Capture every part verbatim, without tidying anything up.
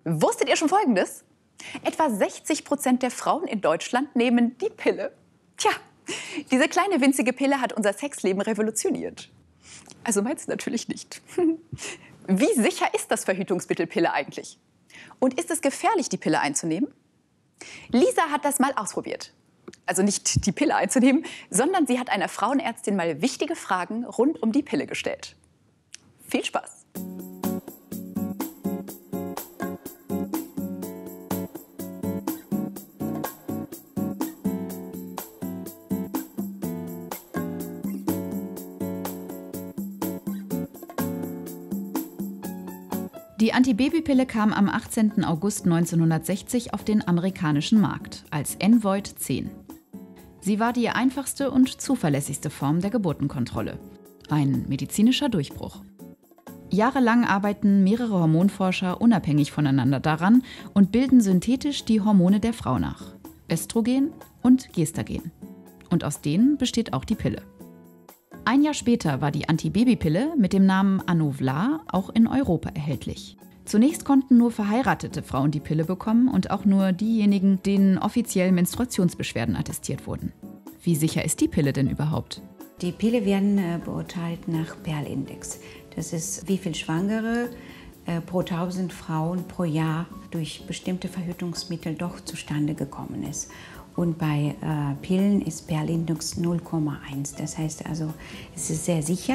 Wusstet ihr schon Folgendes? Etwa sechzig Prozent der Frauen in Deutschland nehmen die Pille. Tja, diese kleine winzige Pille hat unser Sexleben revolutioniert. Also meins natürlich nicht. Wie sicher ist das Verhütungsmittel Pille eigentlich? Und ist es gefährlich, die Pille einzunehmen? Lisa hat das mal ausprobiert. Also nicht die Pille einzunehmen, sondern sie hat einer Frauenärztin mal wichtige Fragen rund um die Pille gestellt. Viel Spaß! Die Antibabypille kam am achtzehnten August neunzehnhundertsechzig auf den amerikanischen Markt als Envoid zehn. Sie war die einfachste und zuverlässigste Form der Geburtenkontrolle. Ein medizinischer Durchbruch. Jahrelang arbeiten mehrere Hormonforscher unabhängig voneinander daran und bilden synthetisch die Hormone der Frau nach. Östrogen und Gestagen. Und aus denen besteht auch die Pille. Ein Jahr später war die Antibabypille mit dem Namen Anovlar auch in Europa erhältlich. Zunächst konnten nur verheiratete Frauen die Pille bekommen und auch nur diejenigen, denen offiziell Menstruationsbeschwerden attestiert wurden. Wie sicher ist die Pille denn überhaupt? Die Pille werden äh, beurteilt nach Perl-Index. Das ist, wie viel Schwangere äh, pro tausend Frauen pro Jahr durch bestimmte Verhütungsmittel doch zustande gekommen ist. Und bei äh, Pillen ist Perl-Index null Komma eins. Das heißt also, es ist sehr sicher.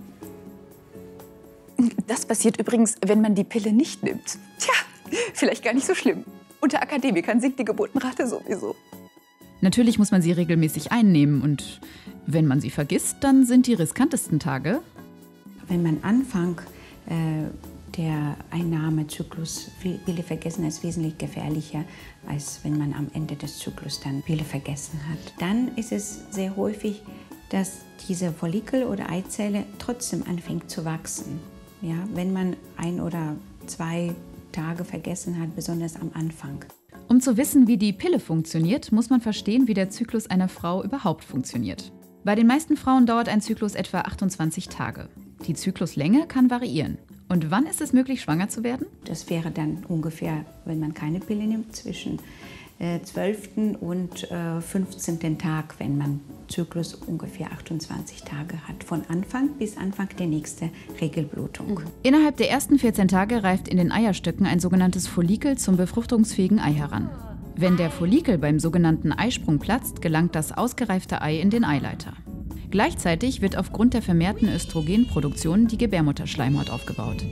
Das passiert übrigens, wenn man die Pille nicht nimmt. Tja, vielleicht gar nicht so schlimm. Unter Akademikern sinkt die Geburtenrate sowieso. Natürlich muss man sie regelmäßig einnehmen und wenn man sie vergisst, dann sind die riskantesten Tage. Wenn man Anfang äh, der Einnahmezyklus Pille vergessen ist wesentlich gefährlicher, als wenn man am Ende des Zyklus dann Pille vergessen hat. Dann ist es sehr häufig, dass diese Follikel oder Eizelle trotzdem anfängt zu wachsen. Ja, wenn man ein oder zwei Tage vergessen hat, besonders am Anfang. Um zu wissen, wie die Pille funktioniert, muss man verstehen, wie der Zyklus einer Frau überhaupt funktioniert. Bei den meisten Frauen dauert ein Zyklus etwa achtundzwanzig Tage. Die Zykluslänge kann variieren. Und wann ist es möglich, schwanger zu werden? Das wäre dann ungefähr, wenn man keine Pille nimmt, zwischen äh, zwölften und äh, fünfzehnten Tag, wenn man Zyklus ungefähr achtundzwanzig Tage hat. Von Anfang bis Anfang der nächsten Regelblutung. Innerhalb der ersten vierzehn Tage reift in den Eierstöcken ein sogenanntes Follikel zum befruchtungsfähigen Ei heran. Wenn der Follikel beim sogenannten Eisprung platzt, gelangt das ausgereifte Ei in den Eileiter. Gleichzeitig wird aufgrund der vermehrten Östrogenproduktion die Gebärmutterschleimhaut aufgebaut.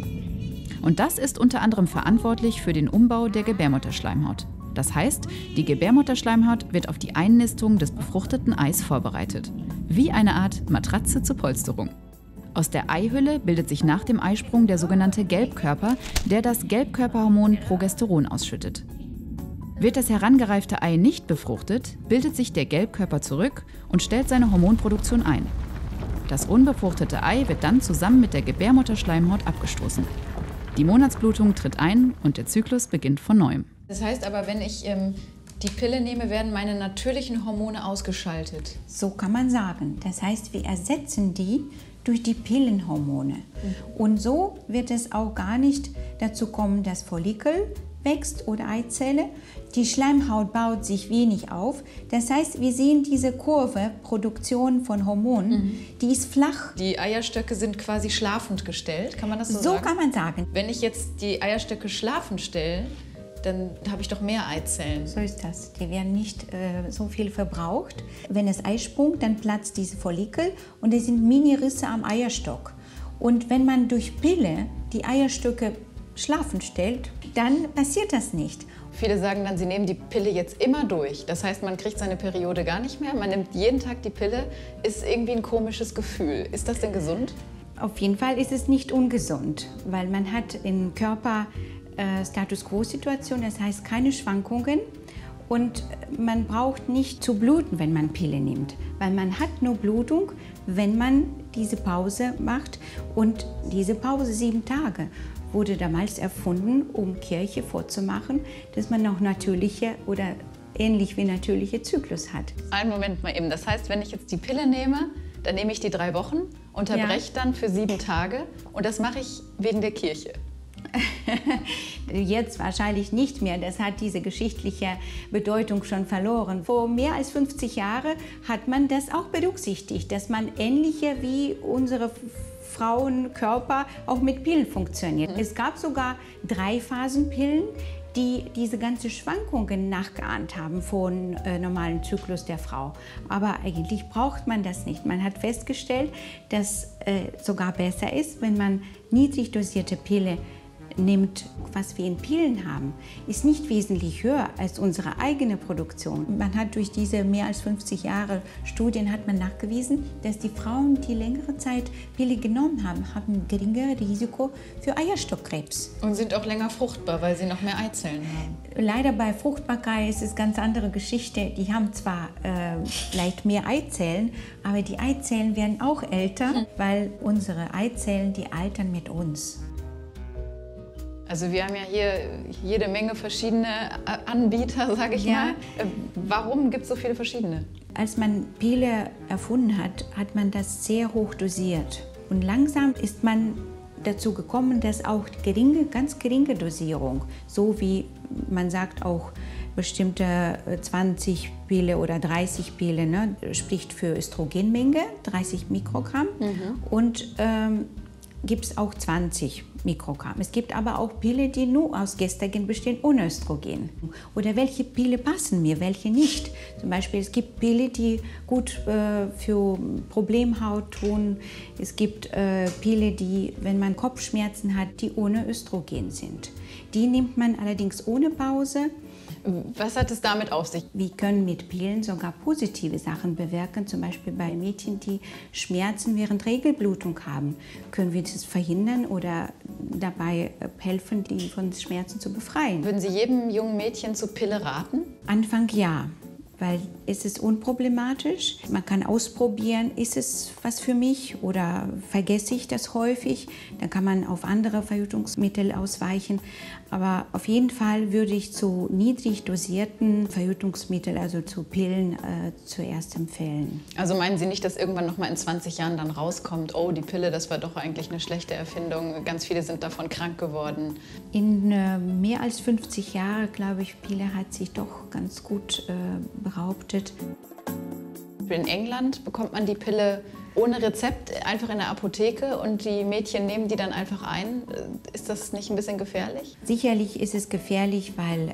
Und das ist unter anderem verantwortlich für den Umbau der Gebärmutterschleimhaut. Das heißt, die Gebärmutterschleimhaut wird auf die Einnistung des befruchteten Eis vorbereitet. Wie eine Art Matratze zur Polsterung. Aus der Eihülle bildet sich nach dem Eisprung der sogenannte Gelbkörper, der das Gelbkörperhormon Progesteron ausschüttet. Wird das herangereifte Ei nicht befruchtet, bildet sich der Gelbkörper zurück und stellt seine Hormonproduktion ein. Das unbefruchtete Ei wird dann zusammen mit der Gebärmutterschleimhaut abgestoßen. Die Monatsblutung tritt ein und der Zyklus beginnt von neuem. Das heißt aber, wenn ich ähm, die Pille nehme, werden meine natürlichen Hormone ausgeschaltet? So kann man sagen. Das heißt, wir ersetzen die durch die Pillenhormone. Mhm. Und so wird es auch gar nicht dazu kommen, dass Follikel wächst oder Eizelle. Die Schleimhaut baut sich wenig auf. Das heißt, wir sehen diese Kurve, Produktion von Hormonen, mhm. die ist flach. Die Eierstöcke sind quasi schlafend gestellt, kann man das so, so sagen? So kann man sagen. Wenn ich jetzt die Eierstöcke schlafend stelle, dann habe ich doch mehr Eizellen. So ist das. Die werden nicht äh, so viel verbraucht. Wenn es Eisprung, dann platzt diese Follikel und es sind Mini-Risse am Eierstock. Und wenn man durch Pille die Eierstöcke schlafen stellt, dann passiert das nicht. Viele sagen dann, sie nehmen die Pille jetzt immer durch. Das heißt, man kriegt seine Periode gar nicht mehr, man nimmt jeden Tag die Pille, ist irgendwie ein komisches Gefühl. Ist das denn gesund? Auf jeden Fall ist es nicht ungesund, weil man hat im Körper äh, Status-Quo-Situation, das heißt keine Schwankungen und man braucht nicht zu bluten, wenn man Pille nimmt, weil man hat nur Blutung, wenn man diese Pause macht und diese Pause sieben Tage. Wurde damals erfunden, um Kirche vorzumachen, dass man noch natürliche oder ähnlich wie natürliche Zyklus hat. Einen Moment mal eben. Das heißt, wenn ich jetzt die Pille nehme, dann nehme ich die drei Wochen, unterbreche ja. dann für sieben Tage und das mache ich wegen der Kirche. Jetzt wahrscheinlich nicht mehr. Das hat diese geschichtliche Bedeutung schon verloren. Vor mehr als fünfzig Jahren hat man das auch berücksichtigt, dass man ähnliche wie unsere Frauenkörper auch mit Pillen funktioniert. Es gab sogar Dreiphasenpillen, die diese ganzen Schwankungen nachgeahmt haben vom äh, normalen Zyklus der Frau. Aber eigentlich braucht man das nicht. Man hat festgestellt, dass äh, sogar besser ist, wenn man niedrig dosierte Pille nimmt, was wir in Pillen haben, ist nicht wesentlich höher als unsere eigene Produktion. Man hat durch diese mehr als fünfzig Jahre Studien hat man nachgewiesen, dass die Frauen, die längere Zeit Pille genommen haben, haben ein geringeres Risiko für Eierstockkrebs. Und sind auch länger fruchtbar, weil sie noch mehr Eizellen haben. Leider bei Fruchtbarkeit ist es eine ganz andere Geschichte. Die haben zwar äh, vielleicht mehr Eizellen, aber die Eizellen werden auch älter, hm. weil unsere Eizellen, die altern mit uns. Also wir haben ja hier jede Menge verschiedene Anbieter, sage ich ja. mal. Warum gibt es so viele verschiedene? Als man Pille erfunden hat, hat man das sehr hoch dosiert. Und langsam ist man dazu gekommen, dass auch geringe, ganz geringe Dosierung, so wie man sagt auch bestimmte zwanzig Pille oder dreißig Pille, ne, spricht für Östrogenmenge, dreißig Mikrogramm. Mhm. Und ähm, gibt es auch zwanzig Mikrogramm. Es gibt aber auch Pille, die nur aus Gestagen bestehen, ohne Östrogen. Oder welche Pille passen mir, welche nicht. Zum Beispiel, es gibt Pille, die gut äh, für Problemhaut tun. Es gibt äh, Pille, die, wenn man Kopfschmerzen hat, die ohne Östrogen sind. Die nimmt man allerdings ohne Pause. Was hat es damit auf sich? Wir können mit Pillen sogar positive Sachen bewirken. Zum Beispiel bei Mädchen, die Schmerzen während Regelblutung haben, können wir das verhindern oder dabei helfen, die von Schmerzen zu befreien. Würden Sie jedem jungen Mädchen zur Pille raten? Anfang ja, weil es ist unproblematisch. Man kann ausprobieren, ist es was für mich oder vergesse ich das häufig. Dann kann man auf andere Verhütungsmittel ausweichen. Aber auf jeden Fall würde ich zu niedrig dosierten Verhütungsmitteln, also zu Pillen, äh, zuerst empfehlen. Also meinen Sie nicht, dass irgendwann noch mal in zwanzig Jahren dann rauskommt, oh, die Pille, das war doch eigentlich eine schlechte Erfindung, ganz viele sind davon krank geworden? In äh, mehr als fünfzig Jahren, glaube ich, Pille hat sich doch ganz gut äh, behauptet. In England bekommt man die Pille ohne Rezept, einfach in der Apotheke und die Mädchen nehmen die dann einfach ein. Ist das nicht ein bisschen gefährlich? Sicherlich ist es gefährlich, weil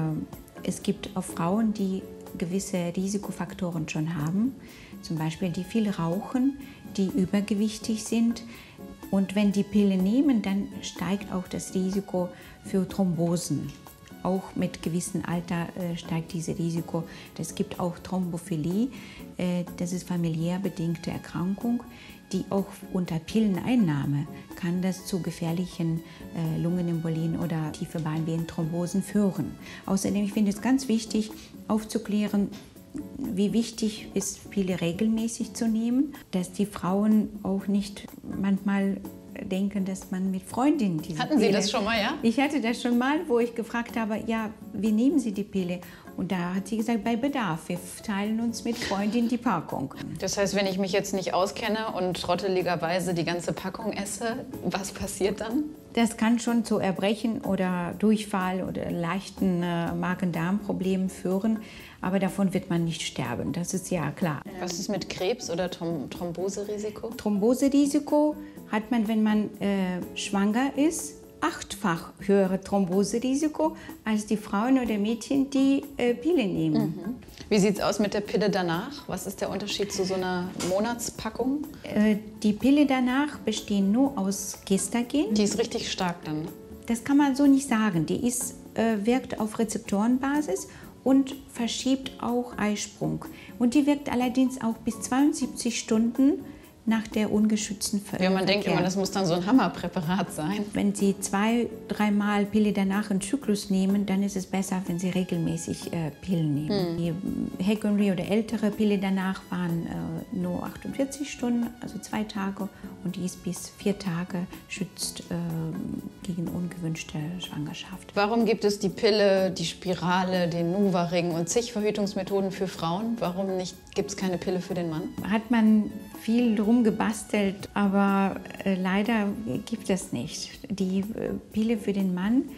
äh, es gibt auch Frauen, die gewisse Risikofaktoren schon haben. Zum Beispiel die viel rauchen, die übergewichtig sind. Und wenn die Pille nehmen, dann steigt auch das Risiko für Thrombosen. Auch mit gewissem Alter äh, steigt dieses Risiko. Es gibt auch Thrombophilie, äh, das ist familiär bedingte Erkrankung, die auch unter Pilleneinnahme kann das zu gefährlichen äh, Lungenembolien oder tiefe Beinvenenthrombosen führen. Außerdem finde ich es ganz wichtig aufzuklären, wie wichtig ist, Pille regelmäßig zu nehmen, dass die Frauen auch nicht manchmal denken, dass man mit Freundinnen diese Hatten Sie Pille, das schon mal, ja? Ich hatte das schon mal, wo ich gefragt habe, ja, wie nehmen Sie die Pille? Und da hat sie gesagt, bei Bedarf, wir teilen uns mit Freundinnen die Packung. Das heißt, wenn ich mich jetzt nicht auskenne und trotteligerweise die ganze Packung esse, was passiert dann? Das kann schon zu Erbrechen oder Durchfall oder leichten äh, Magen-Darm-Problemen führen, aber davon wird man nicht sterben, das ist ja klar. Was ist mit Krebs oder Throm- Thromboserisiko? Thromboserisiko hat man, wenn man äh, schwanger ist, achtfach höhere Thromboserisiko als die Frauen oder Mädchen, die äh, Pille nehmen. Mhm. Wie sieht es aus mit der Pille danach? Was ist der Unterschied zu so einer Monatspackung? Äh, die Pille danach besteht nur aus Gestagen. Die ist richtig stark dann? Das kann man so nicht sagen. Die ist, äh, wirkt auf Rezeptorenbasis und verschiebt auch Eisprung. Und die wirkt allerdings auch bis zweiundsiebzig Stunden nach der ungeschützten Verkehr. Ja, man denkt immer, das muss dann so ein Hammerpräparat sein. Wenn Sie zwei, dreimal Pille danach einen Zyklus nehmen, dann ist es besser, wenn Sie regelmäßig äh, Pillen nehmen. Hm. Die Hegemony oder ältere Pille danach waren äh, nur achtundvierzig Stunden, also zwei Tage. Und die ist bis vier Tage schützt äh, gegen ungewünschte Schwangerschaft. Warum gibt es die Pille, die Spirale, den Nuvaring und zig Verhütungsmethoden für Frauen? Warum nicht, gibt es keine Pille für den Mann? Hat man viel drum gebastelt, aber äh, leider gibt es nicht. Die äh, Pille für den Mann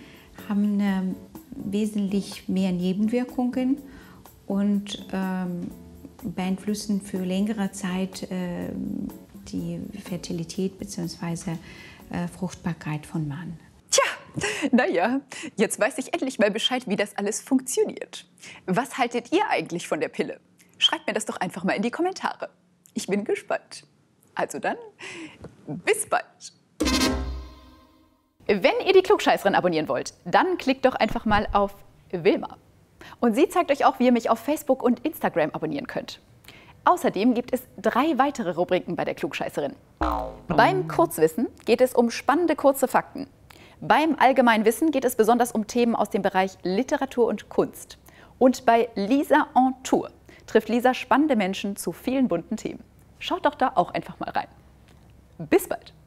haben äh, wesentlich mehr Nebenwirkungen und ähm, beeinflussen für längere Zeit äh, die Fertilität bzw. Äh, Fruchtbarkeit von Mann. Tja, naja, jetzt weiß ich endlich mal Bescheid, wie das alles funktioniert. Was haltet ihr eigentlich von der Pille? Schreibt mir das doch einfach mal in die Kommentare. Ich bin gespannt. Also dann, bis bald. Wenn ihr die Klugscheißerin abonnieren wollt, dann klickt doch einfach mal auf Wilma. Und sie zeigt euch auch, wie ihr mich auf Facebook und Instagram abonnieren könnt. Außerdem gibt es drei weitere Rubriken bei der Klugscheißerin. Beim Kurzwissen geht es um spannende kurze Fakten. Beim Allgemeinwissen geht es besonders um Themen aus dem Bereich Literatur und Kunst. Und bei Lisa on Tour trifft Lisa spannende Menschen zu vielen bunten Themen. Schaut doch da auch einfach mal rein. Bis bald!